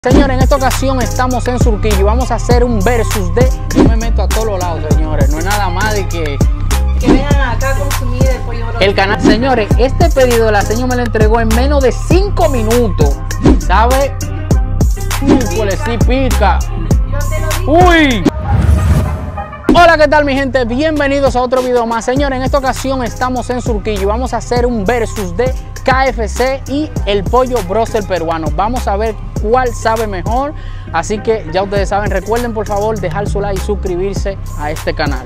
Señores, en esta ocasión estamos en Surquillo y vamos a hacer un versus de... Yo me meto a todos los lados, señores. No es nada más de que vengan acá a consumir el pollo broster. El canal. Señores, este pedido la señora me lo entregó en menos de 5 minutos. ¿Sabe? Pues sí pica. ¡Uy! Hola, ¿qué tal mi gente? Bienvenidos a otro video más. Señores, en esta ocasión estamos en Surquillo y vamos a hacer un versus de KFC y el pollo broster peruano. Vamos a ver cuál sabe mejor. Así que ya ustedes saben, recuerden por favor dejar su like y suscribirse a este canal.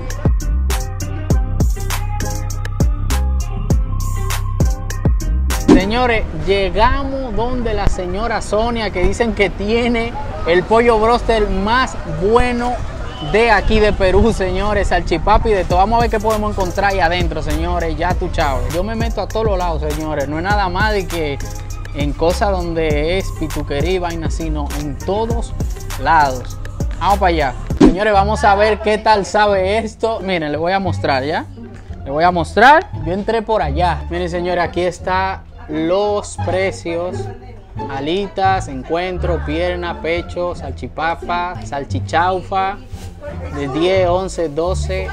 Señores, llegamos donde la señora Sonia, que dicen que tiene el pollo broster más bueno de aquí de Perú, señores, salchipapa y de todo. Vamos a ver qué podemos encontrar ahí adentro, señores. Ya tú, chao. Yo me meto a todos los lados, señores. No es nada más de que en cosas donde es pituquería y vaina, sino en todos lados. Vamos para allá. Señores, vamos a ver qué tal sabe esto. Miren, les voy a mostrar, ¿ya? Les voy a mostrar. Yo entré por allá. Miren, señores, aquí está los precios. Alitas, encuentro, pierna, pecho, salchipapa, salchichaufa, de 10, 11, 12,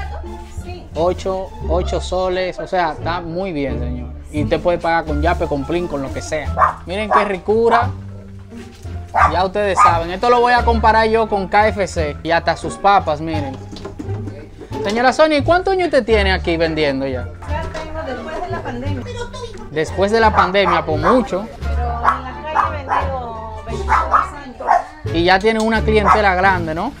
8 soles. O sea, está muy bien, señor. Y usted puede pagar con yape, con plin, con lo que sea. Miren qué ricura. Ya ustedes saben. Esto lo voy a comparar yo con KFC. Y hasta sus papas, miren. Señora Sonia, ¿y cuántos años usted tiene aquí vendiendo ya? Ya tengo después de la pandemia. Después de la pandemia, por mucho. Pero en la calle he vendido 22 años. Y ya tiene una clientela grande, ¿no?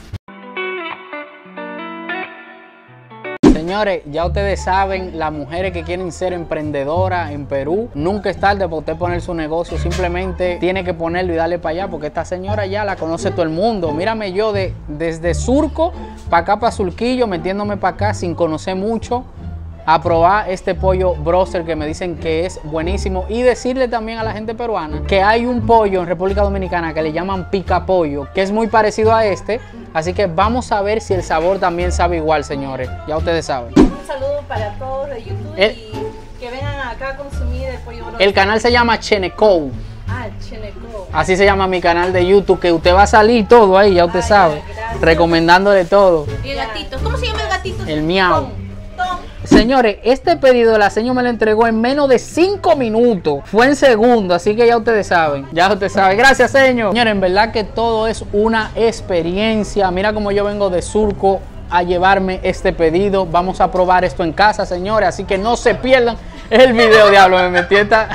Señores, ya ustedes saben, las mujeres que quieren ser emprendedoras en Perú, nunca es tarde para usted poner su negocio. Simplemente tiene que ponerlo y darle para allá, porque esta señora ya la conoce todo el mundo. Mírame yo desde Surco para acá, para Surquillo, metiéndome para acá sin conocer mucho, a probar este pollo broster que me dicen que es buenísimo. Y decirle también a la gente peruana que hay un pollo en República Dominicana que le llaman pica pollo, que es muy parecido a este. Así que vamos a ver si el sabor también sabe igual, señores. Ya ustedes saben. Un saludo para todos de YouTube y que vengan acá a consumir el pollo broster. El canal se llama Chenekou. Ah, Chenekou. Así se llama mi canal de YouTube, que usted va a salir todo ahí, ya usted sabe. Gracias. Recomendándole todo. Y el gatito. ¿Cómo se llama el gatito? El miau. Tom. Señores, este pedido la señora me lo entregó en menos de 5 minutos. Fue en segundo, así que ya ustedes saben. Ya ustedes saben. Gracias, señor. Señores, en verdad que todo es una experiencia. Mira cómo yo vengo de Surco a llevarme este pedido. Vamos a probar esto en casa, señores. Así que no se pierdan el video. Diablo, me metí esta...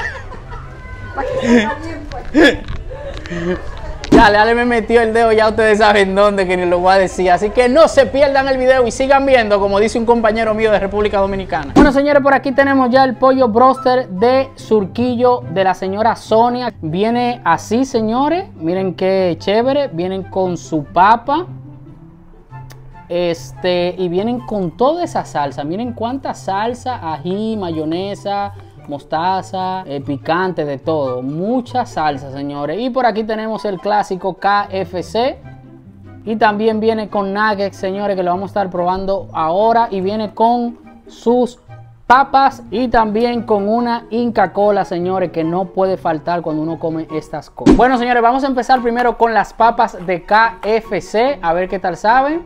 Dale, me metió el dedo, ya ustedes saben dónde, que ni lo voy a decir. Así que no se pierdan el video y sigan viendo, como dice un compañero mío de República Dominicana. Bueno, señores, por aquí tenemos ya el pollo broster de Surquillo de la señora Sonia. Viene así, señores. Miren qué chévere. Vienen con su papa. Y vienen con toda esa salsa. Miren cuánta salsa, ají, mayonesa, mostaza, picante, de todo. Mucha salsa, señores. Y por aquí tenemos el clásico KFC. Y también viene con nuggets, señores, que lo vamos a estar probando ahora. Y viene con sus papas y también con una Inca Kola, señores, que no puede faltar cuando uno come estas cosas. Bueno, señores, vamos a empezar primero con las papas de KFC. A ver qué tal saben.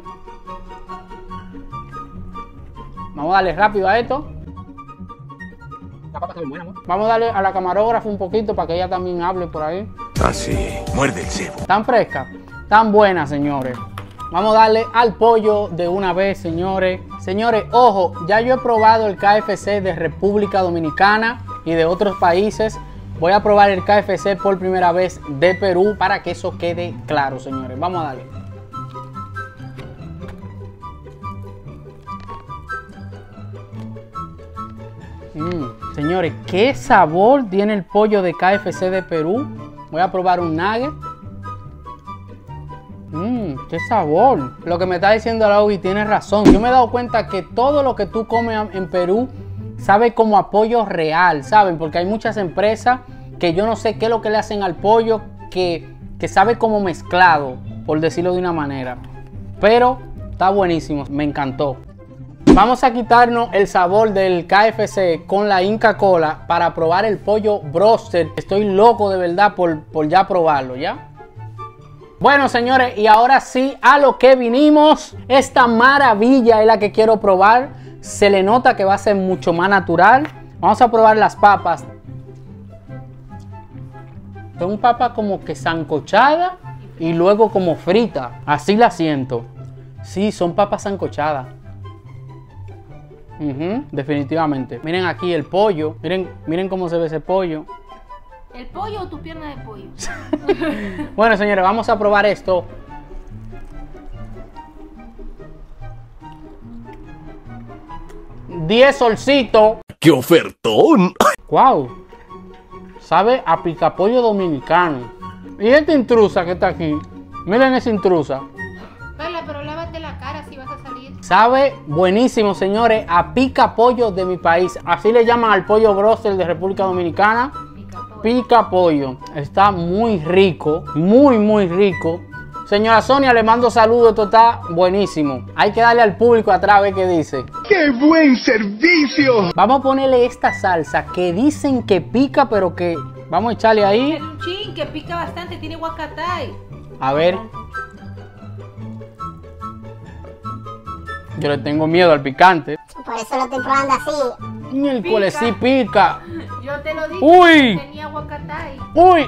Vamos a darle rápido a esto. La papa está muy buena, ¿no? Vamos a darle a la camarógrafa un poquito para que ella también hable por ahí. Así, muerde el cebo. Tan fresca, tan buena, señores. Vamos a darle al pollo de una vez, señores. Señores, ojo, ya yo he probado el KFC de República Dominicana y de otros países. Voy a probar el KFC por primera vez de Perú para que eso quede claro, señores. Vamos a darle. Señores, qué sabor tiene el pollo de KFC de Perú. Voy a probar un nugget. Qué sabor. Lo que me está diciendo Laui tiene razón. Yo me he dado cuenta que todo lo que tú comes en Perú sabe como a pollo real, ¿saben? Porque hay muchas empresas que yo no sé qué es lo que le hacen al pollo, que sabe como mezclado, por decirlo de una manera. Pero está buenísimo, me encantó. Vamos a quitarnos el sabor del KFC con la Inca Kola para probar el pollo broster. Estoy loco de verdad por ya probarlo, ¿ya? Bueno, señores, y ahora sí, a lo que vinimos. Esta maravilla es la que quiero probar. Se le nota que va a ser mucho más natural. Vamos a probar las papas. Son papas como que sancochadas y luego como fritas. Así la siento. Sí, son papas sancochadas. Definitivamente. Miren aquí el pollo. Miren cómo se ve ese pollo. ¿El pollo o tu pierna de pollo? Bueno, señores, vamos a probar esto. $10 solcitos. ¡Qué ofertón! Wow. Sabe a picapollo dominicano. Y esta intrusa que está aquí. Miren esa intrusa. Carla, pero lávate la cara si vas a salir. Sabe buenísimo, señores, a picapollo de mi país. Así le llaman al pollo broster de República Dominicana. Pica pollo. Está muy rico, muy rico. Señora Sonia, le mando saludos, esto está buenísimo. Hay que darle al público atrás a ver qué dice. ¡Qué buen servicio! Vamos a ponerle esta salsa que dicen que pica, pero que vamos a echarle ahí. Es un chin que pica bastante, tiene guacatay. A ver. Yo le tengo miedo al picante. Por eso lo estoy probando así. Miércoles sí pica. Yo te lo dije. Uy. Tenía guacatay. Uy.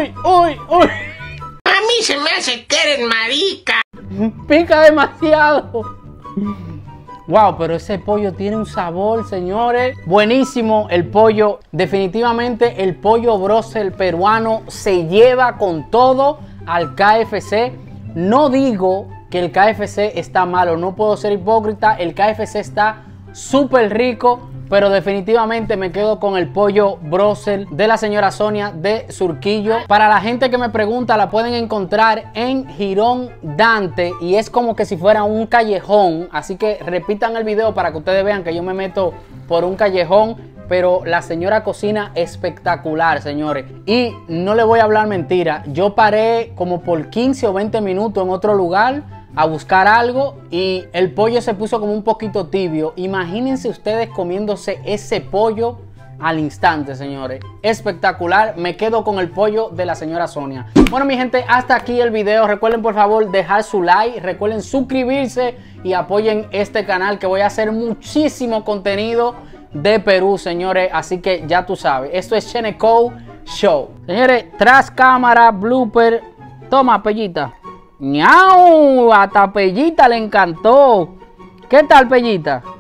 A mí se me hace que eres marica. Pica demasiado. Wow, pero ese pollo tiene un sabor, señores. Buenísimo el pollo. Definitivamente el pollo broster peruano se lleva con todo al KFC. No digo que el KFC está malo, no puedo ser hipócrita. El KFC está súper rico, pero definitivamente me quedo con el pollo broster de la señora Sonia de Surquillo. Para la gente que me pregunta, la pueden encontrar en Girón Dante y es como que si fuera un callejón. Así que repitan el video para que ustedes vean que yo me meto por un callejón, pero la señora cocina espectacular, señores. Y no le voy a hablar mentira, yo paré como por 15 o 20 minutos en otro lugar a buscar algo y el pollo se puso como un poquito tibio. Imagínense ustedes comiéndose ese pollo al instante, señores. Espectacular. Me quedo con el pollo de la señora Sonia. Bueno, mi gente, hasta aquí el video. Recuerden, por favor, dejar su like. Recuerden suscribirse y apoyen este canal, que voy a hacer muchísimo contenido de Perú, señores. Así que ya tú sabes, esto es Cheneco Show. Señores, tras cámara, blooper. Toma, Pellita. ¡Ñau! Hasta Pellita le encantó. ¿Qué tal, Pellita?